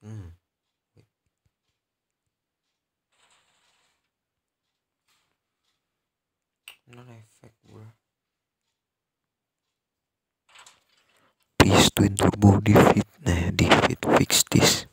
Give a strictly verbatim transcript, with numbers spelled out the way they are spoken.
Hmm. Non effect, bro. Please twin turbo defeat. Nah, defeat fix this.